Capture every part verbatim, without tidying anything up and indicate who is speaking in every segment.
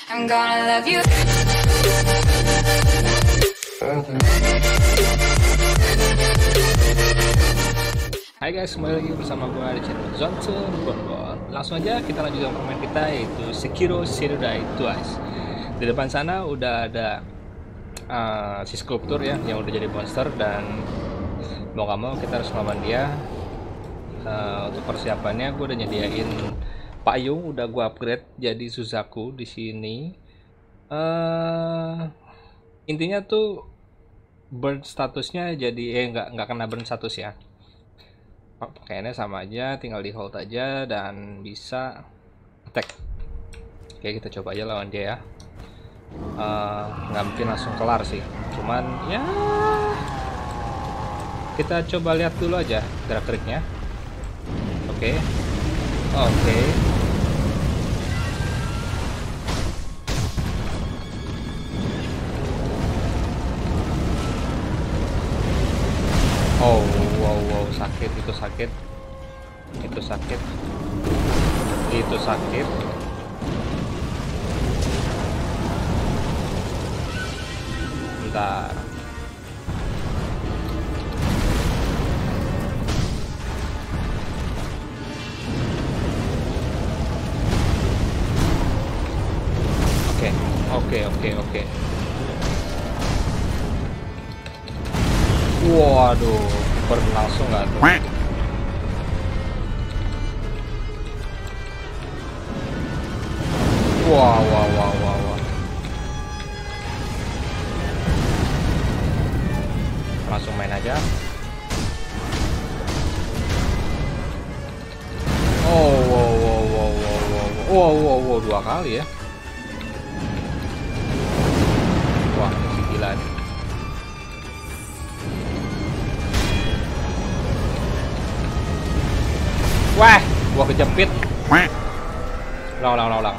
Speaker 1: I'm gonna love you.
Speaker 2: Hai guys, kembali lagi bersama gue di channel Johnson Bonbon. Langsung aja kita lanjutkan permainan kita, yaitu Sekiro Shadow Die Twice. Di depan sana udah ada uh, si skulptur ya, yang udah jadi monster, dan mau gak mau kita harus melawan dia. Uh, untuk persiapannya gue udah nyediain payung, udah gue upgrade jadi Suzaku di sini. Uh, intinya tuh burn statusnya jadi eh nggak nggak kena burn status ya. Pakaiannya sama aja, tinggal di hold aja dan bisa attack. Oke, kita coba aja lawan dia ya. Uh, nggak mungkin langsung kelar sih, cuman ya kita coba lihat dulu aja gerak-geriknya. Oke, oke. Oh, wow, wow, sakit, itu sakit, itu sakit, itu sakit. Bentar. Oke, oke, oke, oke. Waduh, berlangsung nggak tuh? Wah, wah, wah, wah, wah. Langsung main aja. Oh, wow, wow, wow, wow, wow, wow, wow, wow, dua kali ya. Wah, ini gila nih. Wah, gua kejepit. Ulang, ulang, ulang, ulang.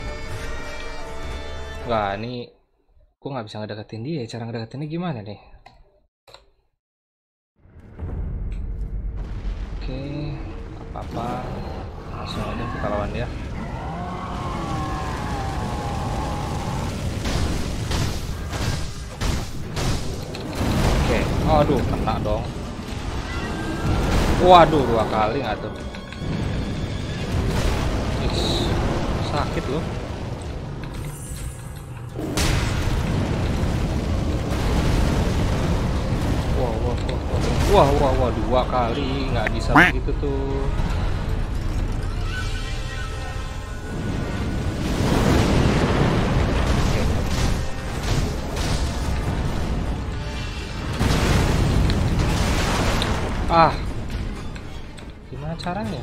Speaker 2: Wah, ini gua nggak bisa ngedeketin dia. Cara ngedeketinnya gimana nih? Oke, apa-apa. Langsung aja kita lawan dia. Oke, aduh, kena dong. Waduh, dua kali nggak tuh? Sakit loh. Wah, wah, wah, wah, wah, wah, dua kali nggak bisa begitu tuh. Ah, gimana caranya?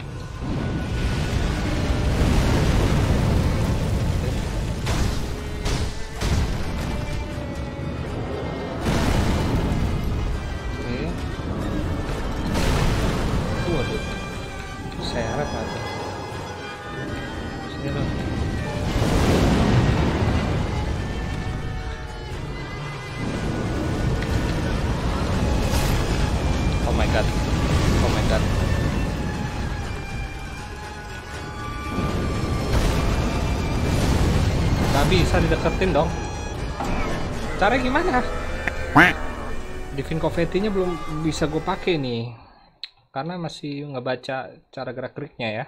Speaker 2: Seret aja. Sini dong. Oh my god. Oh my god. Gak bisa dideketin dong. Caranya gimana? Divine Confetti-nya belum bisa gue pakai nih, karena masih ngebaca cara gerak-geriknya ya.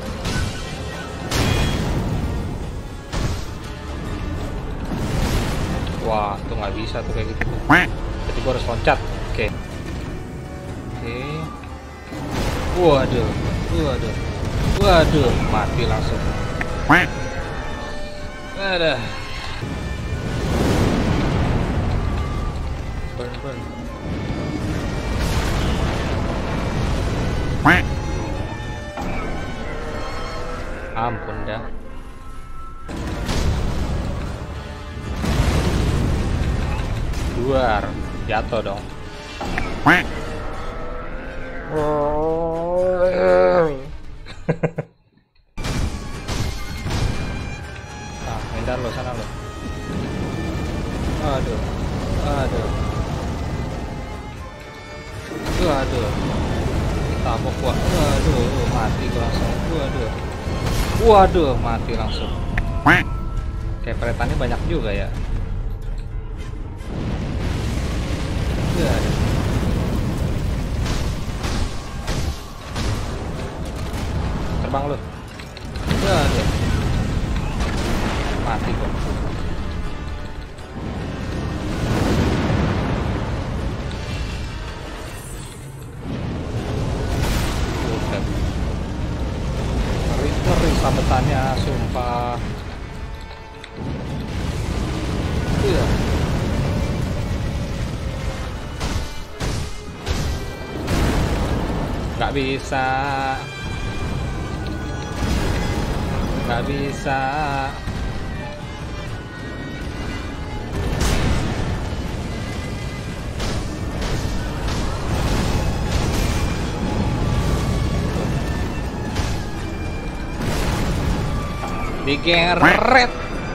Speaker 2: Wah, tuh nggak bisa tuh kayak gitu tuh. Jadi gua harus loncat. Oke. Oke. Waduh, waduh, waduh, mati langsung. Ada. Burn, burn. Ampun dah. Luar, jatuh dong. Ah, hindar lo, sana lo. Aduh, aduh, aduh. Tabok gua. Waduh, mati gua langsung. Waduh. Waduh, mati langsung. Oke, Peletannya banyak juga ya. Ya, terbang lu. Ya, ya. Mati kok. Buset. Ngeri-ngeri sabetannya, sumpah. Iya. Nggak bisa. Nggak bisa. Digeret.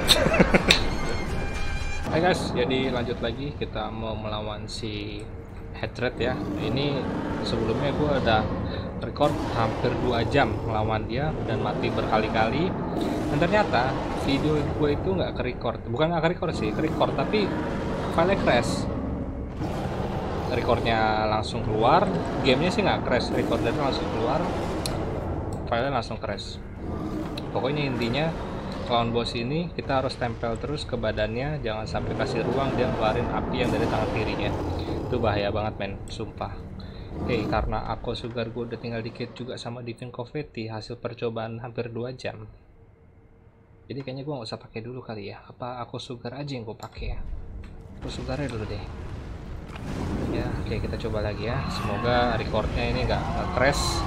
Speaker 2: Hai guys, jadi lanjut lagi kita mau melawan si Hatred ya. Ini sebelumnya gue udah record hampir dua jam melawan dia dan mati berkali-kali. Dan ternyata video gue itu nggak ke record, bukan nggak ke record sih, ke record tapi file crash. Recordnya langsung keluar, gamenya sih nggak crash, recordernya langsung keluar, filenya langsung crash. Pokoknya intinya lawan bos ini kita harus tempel terus ke badannya, jangan sampai kasih ruang dia ngeluarin api yang dari tangan kirinya. Itu bahaya banget men, sumpah. Oke, karena aku sugar gue udah tinggal dikit juga sama Divine Confetti hasil percobaan hampir dua jam. Jadi kayaknya gue nggak usah pakai dulu kali ya. Apa aku sugar aja yang gue pakai ya? Aku sugarnya dulu deh. Ya, oke kita coba lagi ya. Semoga recordnya ini nggak crash.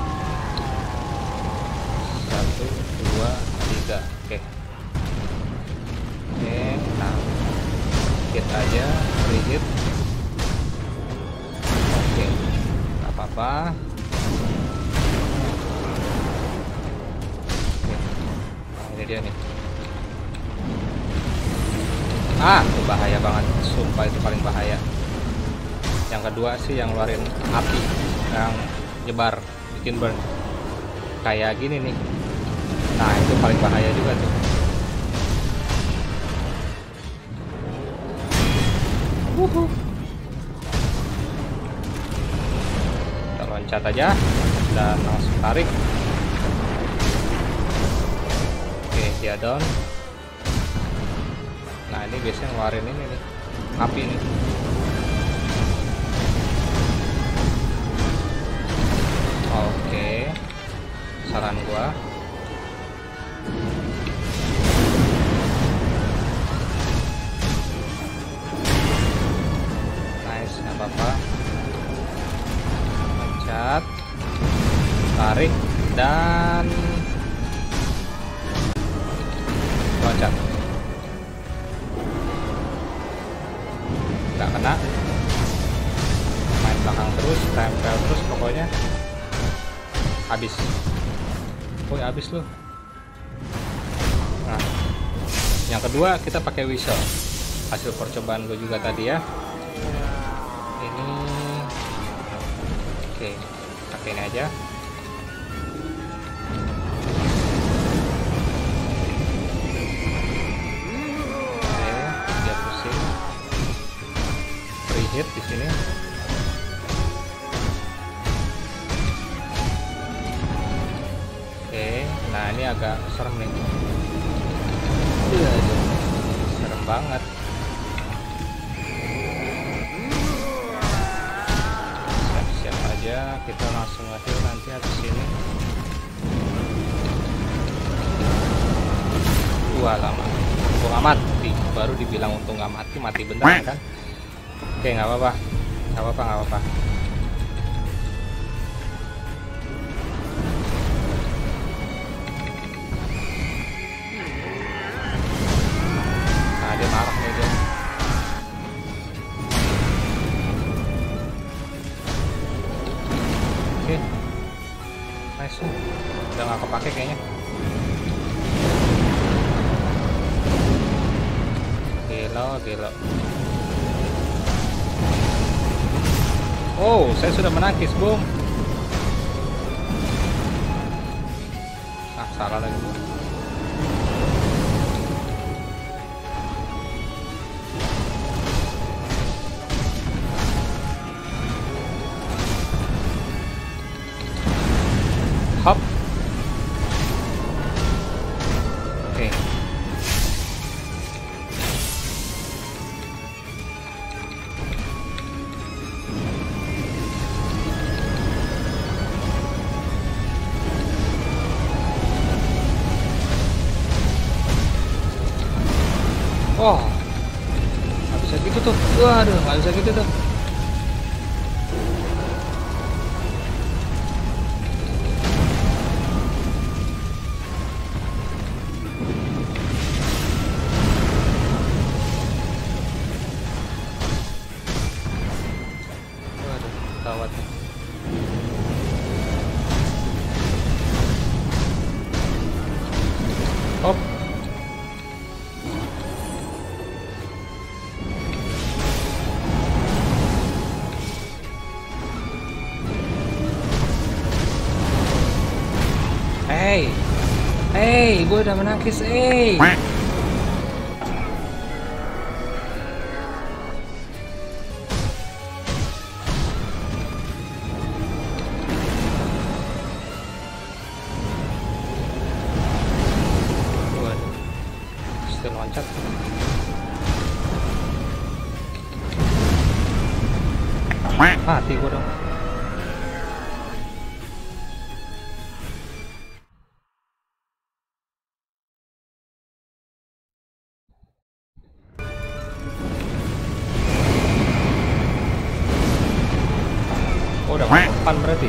Speaker 2: Satu, dua, tiga. Oke. Oke, nah hit aja, hit. Oke, nggak apa-apa. Oke, nah, ini dia nih. Ah, itu bahaya banget, sumpah itu paling bahaya. Yang kedua sih yang ngeluarin api, yang nyebar, bikin burn. Kayak gini nih. Nah, itu paling bahaya juga tuh. Wuhu. Kita loncat aja dan langsung tarik. Oke, dia down. Nah, ini biasanya ngeluarin ini nih, api nih. Oke, saran gua. Nice, nggak apa-apa. Loncat, tarik, dan loncat. Nggak kena. Main belakang terus, tempel terus pokoknya. Habis. Oh, habis loh. Nah, yang kedua kita pakai whistle. Hasil percobaan gue juga tadi ya. Ini, oke, pakai ini aja. Oke, dia pusing. Free hit di sini. Nah, ini agak serem nih. Iya, serem banget. Siap-siap aja, kita langsung nge-heal nanti habis ini. Wah, lama. Untung nggak mati. Baru dibilang untung nggak mati, mati bener kan? Oke, nggak apa-apa, nggak apa-apa, nggak apa-apa. Dia marah nih dia. Oke, nice. Udah nggak kepake kayaknya. Gila, gila. Oh, saya sudah menangkis, Bung. Ah, salah lagi. Oh, nggak bisa gitu tuh. Waduh, nggak bisa gitu tuh. Waduh, gawat nih. Oh, hey, hey, gue udah menangkis, hey. Waduh, mesti loncat. Mati gue dong. Oh, udah mapan berarti.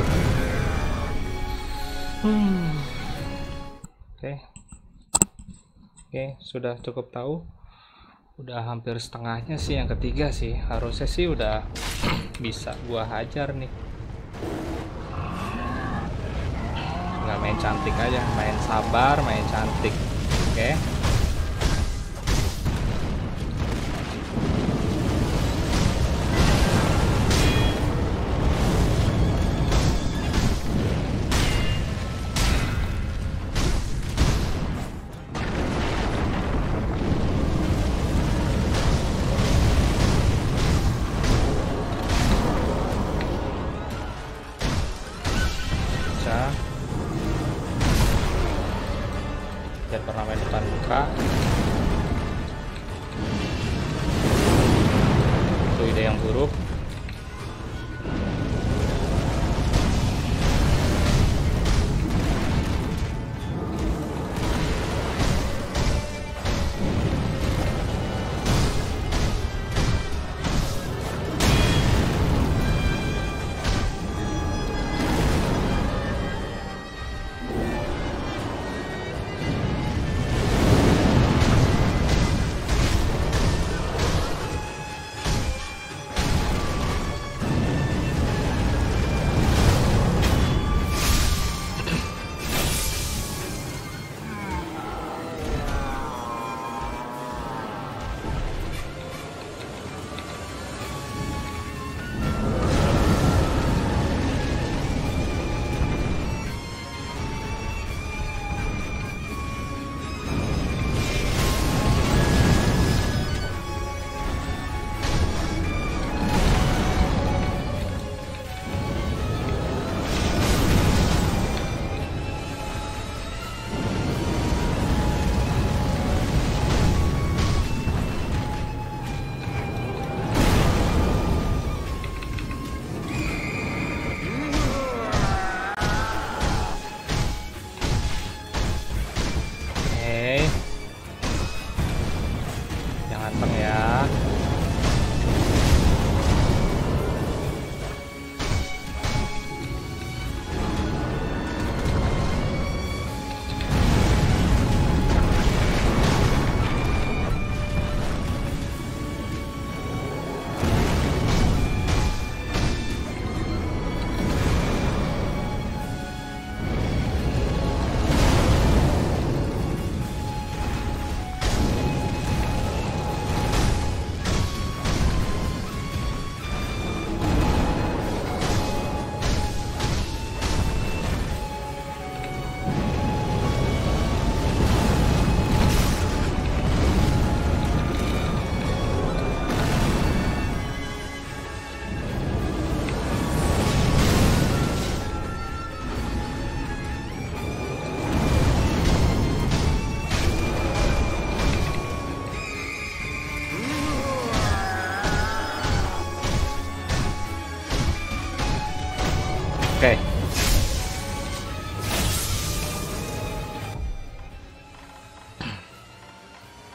Speaker 2: Hmm. Oke. Oke, sudah cukup tahu. Udah hampir setengahnya sih yang ketiga sih. Harusnya sih udah bisa gua hajar nih. Nggak main cantik aja, main sabar, main cantik. Oke. Jangan pernah main depan muka. Itu ide yang buruk.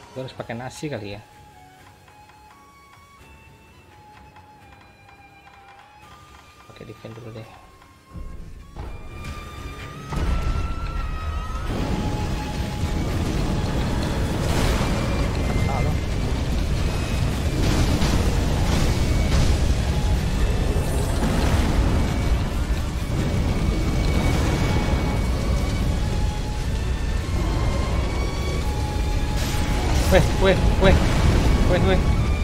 Speaker 2: Gue harus pakai nasi kali ya. Pakai defend dulu deh. Halo. Weh, weh, weh, weh, weh.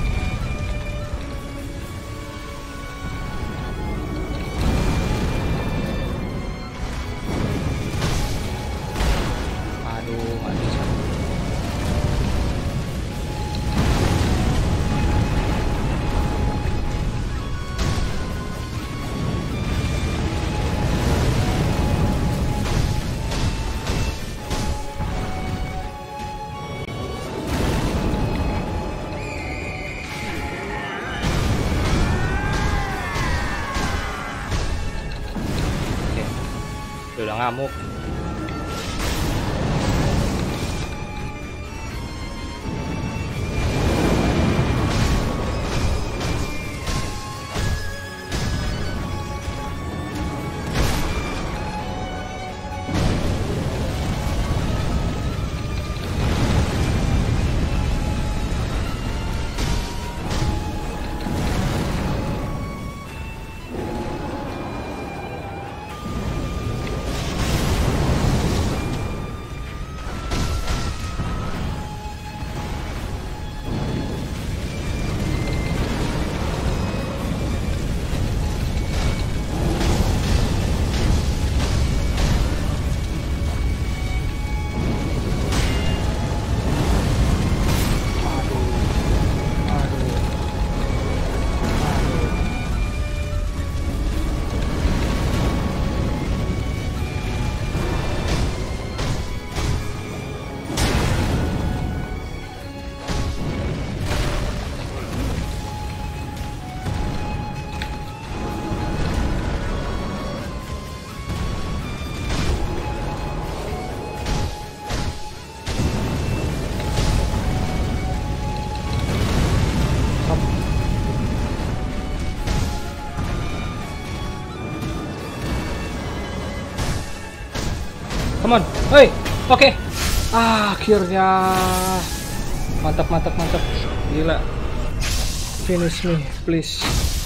Speaker 2: Aduh, nggak bisa. Dia udah ngamuk. Come on, hoi, oke, okay. Ah, akhirnya, mantap, mantap, mantap, gila, finish me, please.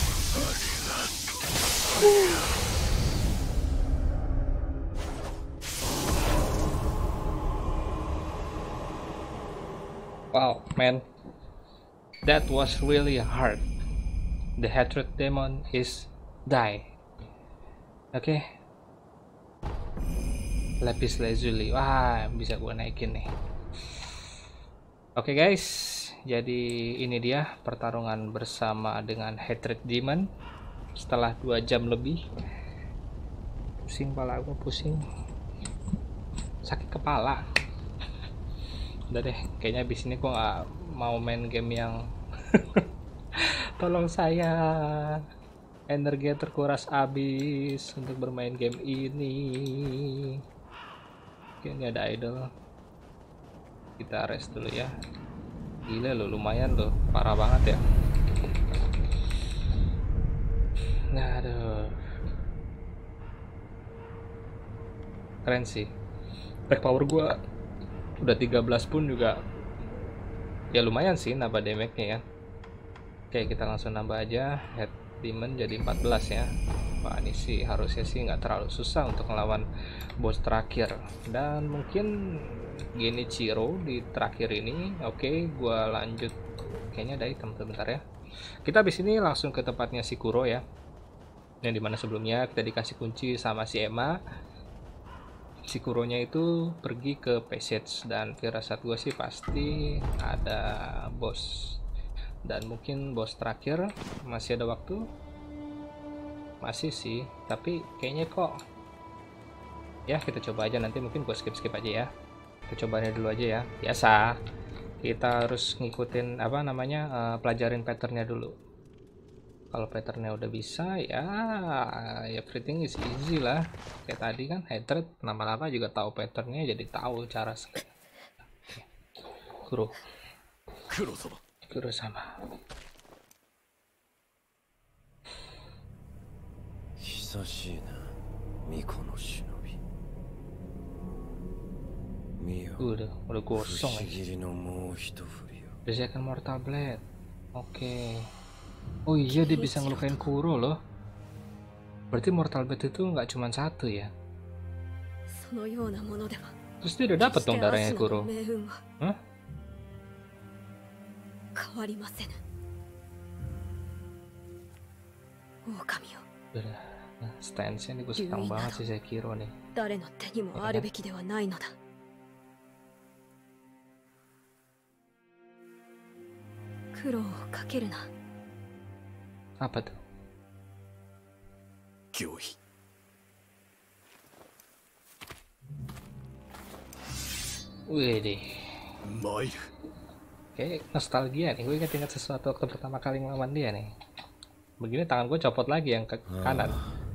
Speaker 2: Wow, man, that was really hard. The hatred demon is die. Oke. Okay. Lapis lazuli, wah bisa gua naikin nih. Oke okay guys, jadi ini dia pertarungan bersama dengan Hatred Demon setelah dua jam lebih. Pusing kepala gua, pusing, sakit kepala. Udah deh, kayaknya abis ini gua nggak mau main game yang tolong saya, energi terkuras habis untuk bermain game ini. Oke, ini ada idol, kita rest dulu ya. Gila lo, lumayan loh, parah banget ya. Nah, aduh, keren sih. Attack power gua udah tiga belas pun juga ya lumayan sih nambah damage-nya ya. Oke, kita langsung nambah aja head demon jadi empat belas ya. Wah, ini sih harusnya sih nggak terlalu susah untuk melawan boss terakhir, dan mungkin Genichiro di terakhir ini. Oke, gua lanjut, kayaknya ada item sebentar ya. Kita habis ini langsung ke tempatnya si Kuro ya, yang dimana sebelumnya kita dikasih kunci sama si Emma. Si Kuronya itu pergi ke passage, dan firasat gue sih pasti ada boss, dan mungkin boss terakhir. Masih ada waktu, masih sih, tapi kayaknya kok ya kita coba aja, nanti mungkin gue skip skip aja ya. Kita cobanya dulu aja ya. Biasa kita harus ngikutin apa namanya, uh, pelajarin patternnya dulu. Kalau patternnya udah bisa ya everything is easy lah. Kayak tadi kan hatred, lama-lama juga tahu patternnya, jadi tahu cara. Kuro, Kurosama.
Speaker 1: 久しいな、巫女の忍び。見よ、
Speaker 2: Udah, udah
Speaker 1: 不
Speaker 2: gosong
Speaker 1: 思
Speaker 2: ya.
Speaker 1: 議のもう一振りよ。
Speaker 2: Gesekan Mortal Blade. Oke. Oh iya, dia bisa ngelukain Kuro loh. Berarti Mortal Blade itu nggak cuma satu ya. Terus dia udah dapet dong darahnya Kuro. Hah? Udah. Nah, stance-nya nih gue senang banget sih Sekiro nih. Apa tuh? Wih deh. Kayak nostalgia nih, gue inget-inget sesuatu waktu pertama kali ngelawan dia nih. Begini tangan gue copot lagi yang ke kanan.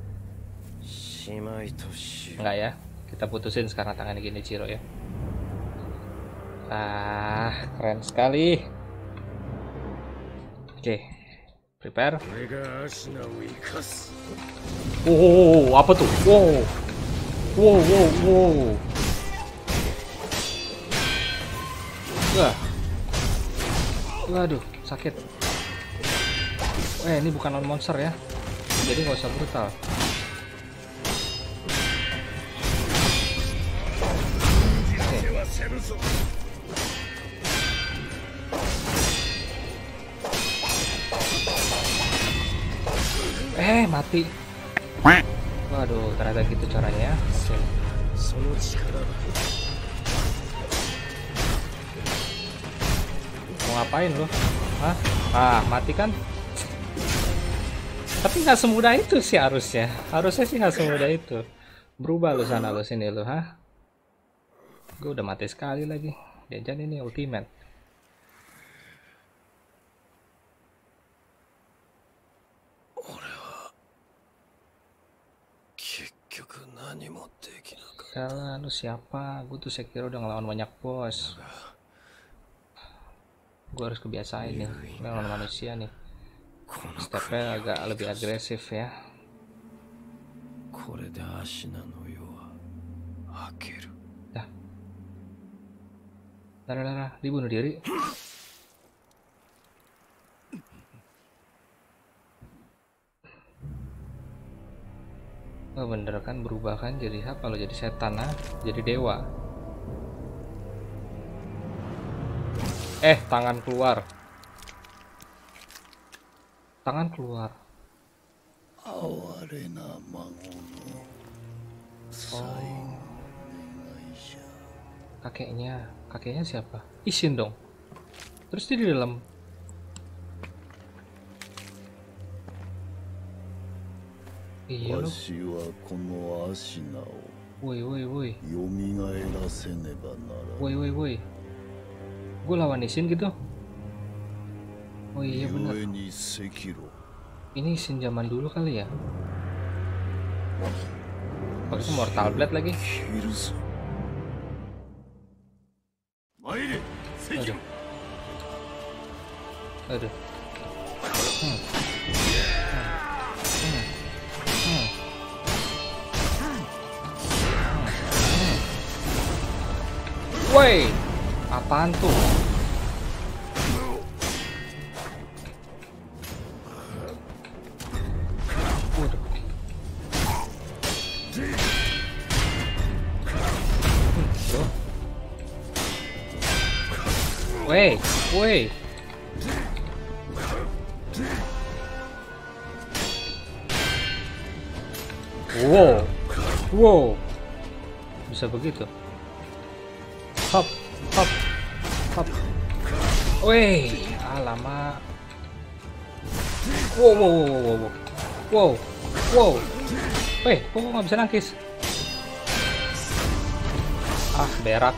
Speaker 2: Enggak ya, kita putusin sekarang tangannya gini Ciro ya. Ah, keren sekali. Oke, prepare. Oh, apa tuh? Wow, wow, wow, wow. Wah, waduh, sakit. Eh, ini bukan non monster ya, jadi nggak usah brutal. Eh, mati. Waduh, ternyata gitu caranya. Oke. Mau ngapain lo? Hah? Ah, mati kan? Tapi nggak semudah itu sih harusnya. Harusnya sih nggak semudah itu. Berubah lo sana lo sini lo, hah? Gue udah mati sekali lagi. Jangan ini ultimate. Salah, lu siapa? Gue tuh Sekiro udah ngelawan banyak bos. Gue harus kebiasain nih ngelawan manusia nih. Stepnya agak lebih agresif ya. Dah. Dah, dah, dah, dibunuh diri. Oh bener kan, berubah kan jadi apa lo, jadi setan ah, jadi dewa. Eh, tangan keluar. Tangan keluar. Oh. Kakeknya, kakeknya siapa? Ishin dong. Terus dia di dalam. Iya loh. Woi woi woi. Woi woi woi. Gue lawan Ishin gitu. Oh iya benar. Ini Ishin zaman dulu kali ya. Oh itu Mortal Blade lagi. Aduh. Aduh. Hmm. Woi, apaan tuh? Waduh. Woi, woi. Wow, wow, bisa begitu. Hop, hop, hop. Wih, alamak. Wow, wow, wow, wow, wow, wow, wow. Wih, kok nggak bisa nangkis? Ah, berak.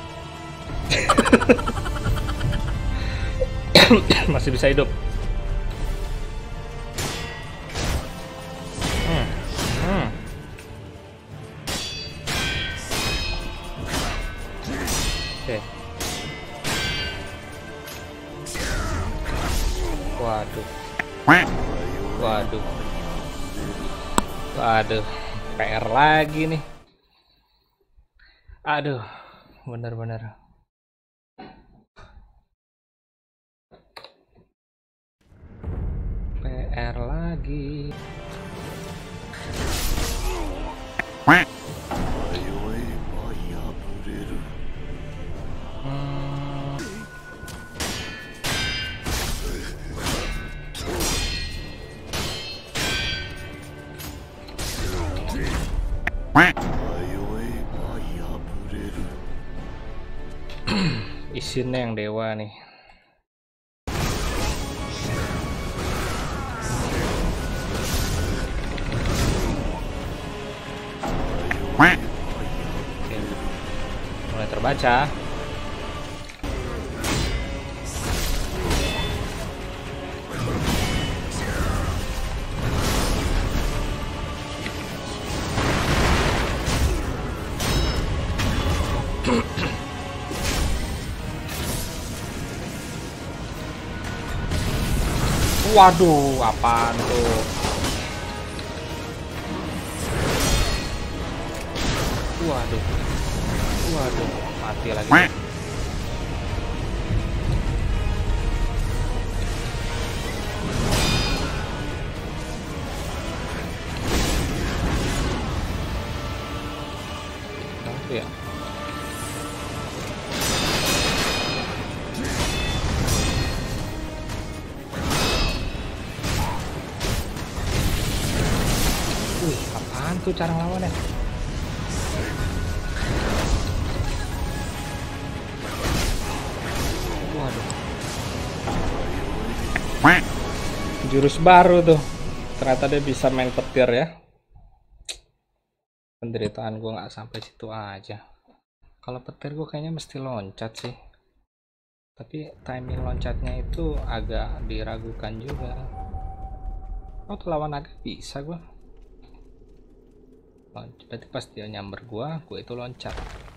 Speaker 2: Masih bisa hidup. Hmm, hmm. Oke. Waduh. Waduh. Waduh. P R lagi nih. Aduh. Bener-bener. P R lagi. Isinnya yang dewa nih. Oke. Mulai terbaca. Waduh, apaan tuh? Waduh, waduh, mati lagi. Nanti ya. Wih, apaan tuh cara lawannya? Waduh. Jurus baru tuh. Ternyata dia bisa main petir ya. Penderitaan gue nggak sampai situ aja. Kalau petir gue kayaknya mesti loncat sih. Tapi timing loncatnya itu agak diragukan juga. Oh, tuh lawan naga bisa gue. Berarti pas dia nyamber gua, gua itu loncat.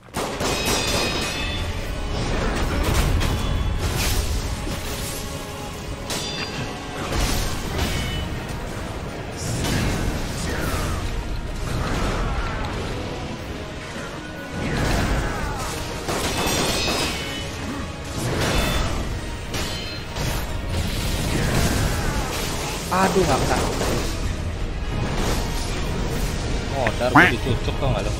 Speaker 2: Aduh, nggak kena. Modar gue dicucuk tau gak lo?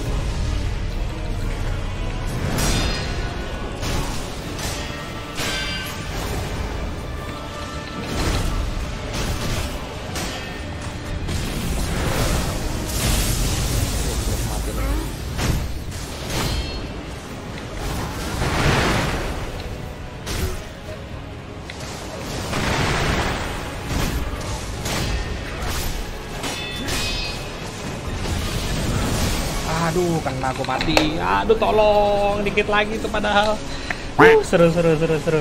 Speaker 2: Aduh, kena aku mati. Aduh, tolong dikit lagi tuh padahal. Uh, seru seru seru seru.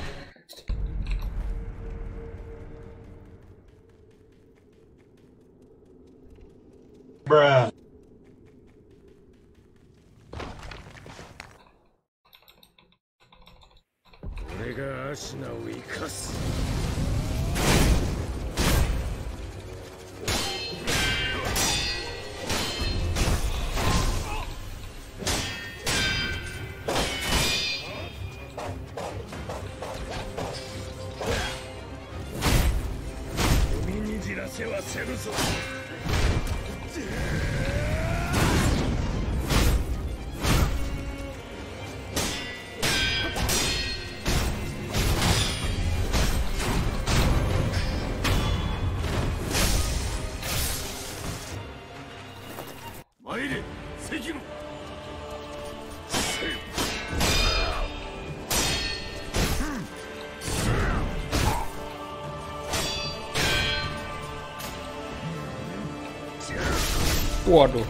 Speaker 2: Bruh. Waduh.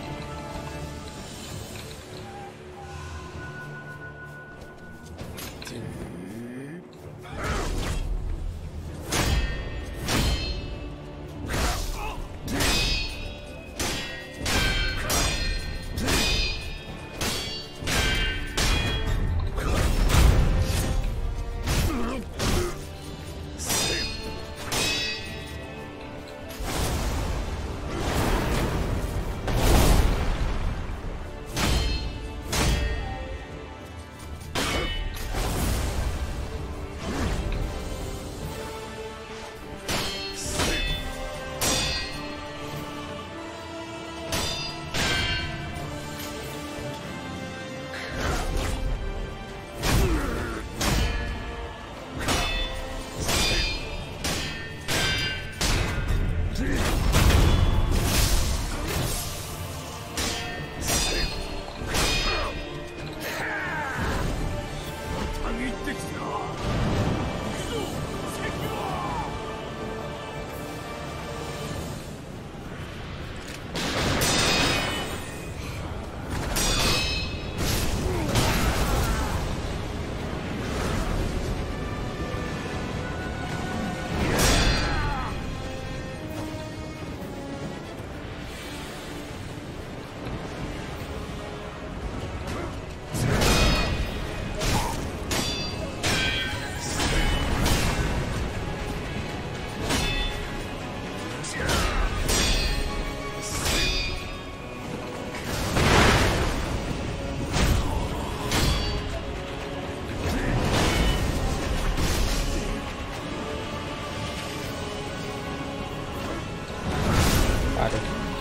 Speaker 2: Aduh.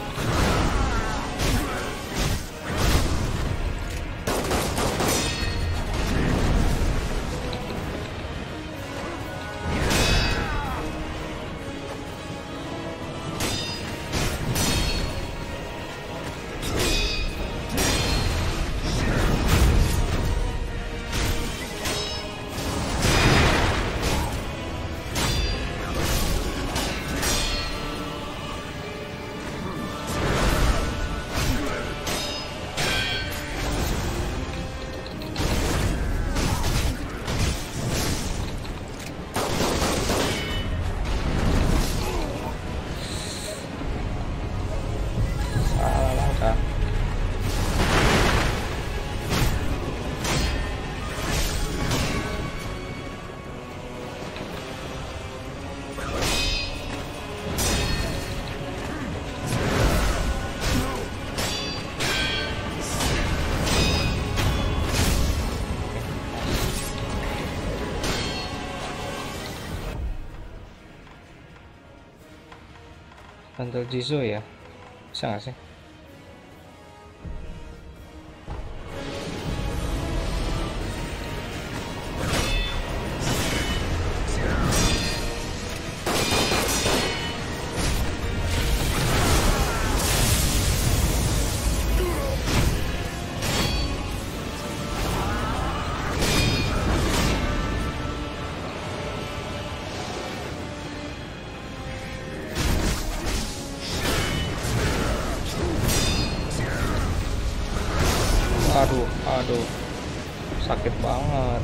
Speaker 2: Bantal Jizo ya, bisa nggak sih? Aduh, aduh, sakit banget.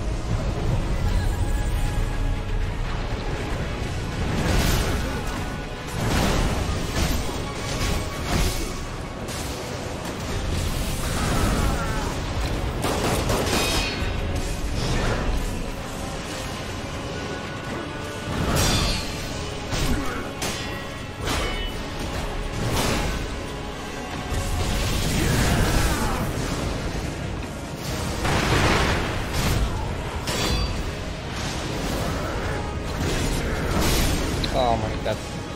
Speaker 2: Oh my god.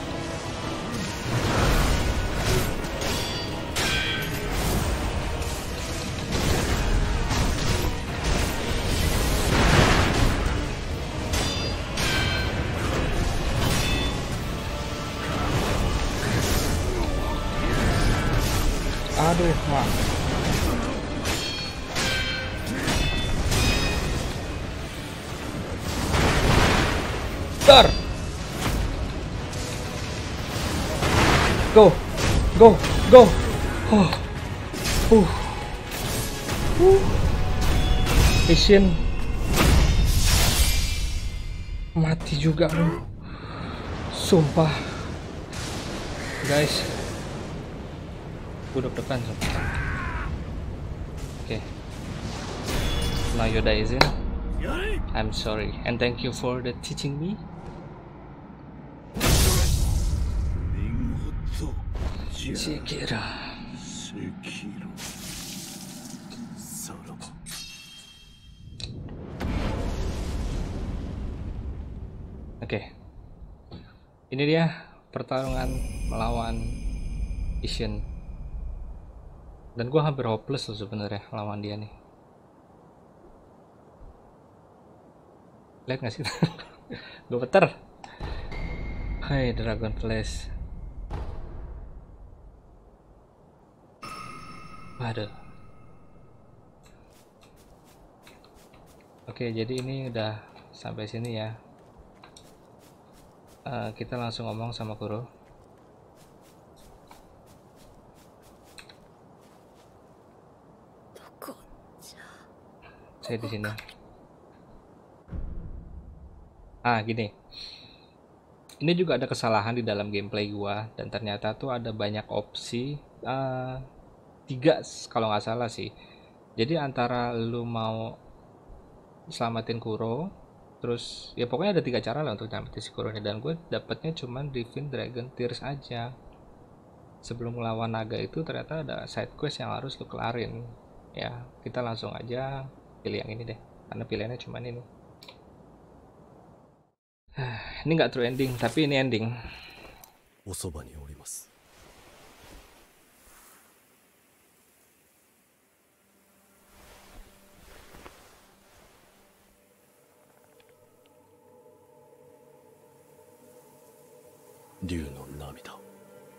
Speaker 2: Aduh, mak. Dar. Go, go, go. Oh. Uh. Uh. Ishin mati juga lu. Sumpah. Guys. Gue deg-degan sumpah. Oke. Okay. Now Yoda is in. I'm sorry and thank you for the teaching me. Sekiro. Oke, ini dia pertarungan melawan Ishin. Dan gue hampir hopeless loh sebenarnya lawan dia nih. Lihat nggak sih? Gue peter. Hai Dragon Flash. Waduh. Oke, jadi ini udah sampai sini ya. Uh, kita langsung ngomong sama Kuro. Saya di sini. Ah, gini. Ini juga ada kesalahan di dalam gameplay gua dan ternyata tuh ada banyak opsi. Uh, tiga kalau nggak salah sih. Jadi antara lu mau selamatin Kuro, terus ya pokoknya ada tiga cara lah untuk nyelamatin si Kuro ini, dan gue dapetnya cuman Divine Dragon Tears aja. Sebelum melawan naga itu ternyata ada side quest yang harus lu kelarin. Ya kita langsung aja pilih yang ini deh, karena pilihannya cuman ini. Ini nggak true ending, tapi ini ending.
Speaker 1: 竜の涙を。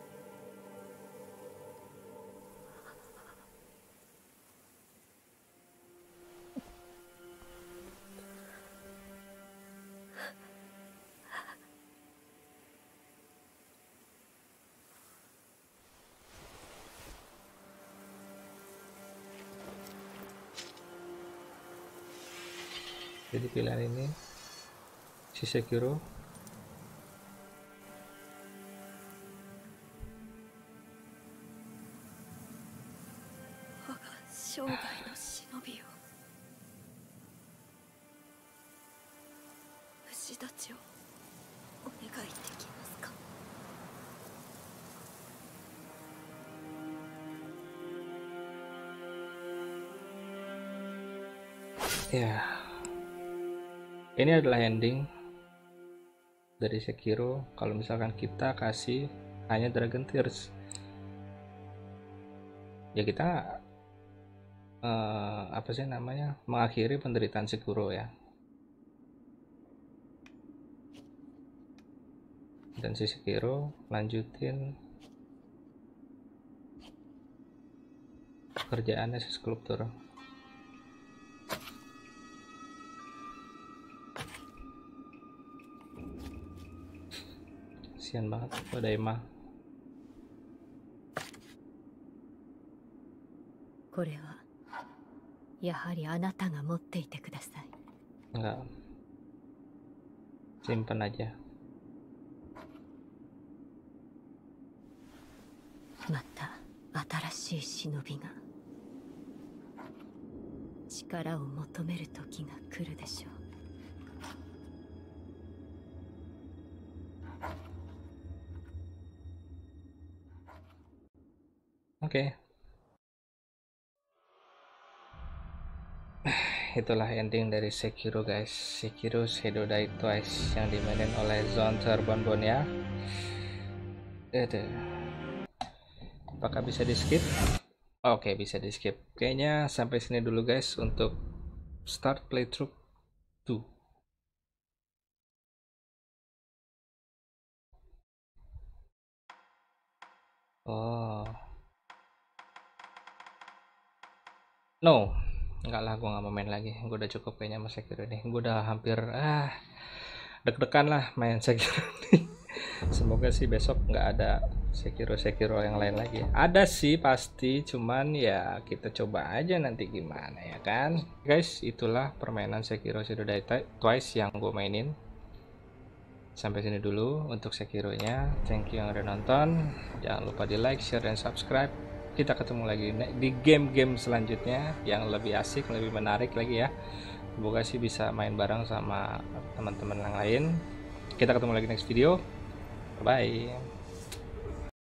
Speaker 2: Jadi pilihan ini si Sekiro. Ya, ini adalah ending dari Sekiro. Kalau misalkan kita kasih hanya Dragon Tears, ya kita uh, apa sih namanya, mengakhiri penderitaan Sekiro ya. Dan si Sekiro lanjutin pekerjaannya si skulptur. Kasian banget pada Emma. Enggak, simpan aja. Oke, okay. Itulah ending dari Sekiro guys. Sekiro Shadow Die Twice yang dimainin oleh Zonter Bonbon ya. Itu. Apakah bisa di skip? Oke, okay, bisa di skip. Kayaknya sampai sini dulu guys untuk start playthrough dua. Oh. No, enggak lah, gue nggak mau main lagi. Gue udah cukup kayaknya sama Sekiro ini. Gue udah hampir ah deg-degan lah main Sekiro ini. Semoga sih besok nggak ada Sekiro-Sekiro yang lain lagi. Ada sih pasti, cuman ya kita coba aja nanti gimana ya kan. Guys, itulah permainan Sekiro Shadow Die Twice yang gue mainin. Sampai sini dulu untuk Sekiro-nya. Thank you yang udah nonton. Jangan lupa di like, share, dan subscribe. Kita ketemu lagi di game-game selanjutnya yang lebih asik, lebih menarik lagi ya. Semoga sih bisa main bareng sama teman-teman yang lain. Kita ketemu lagi next video. Bye.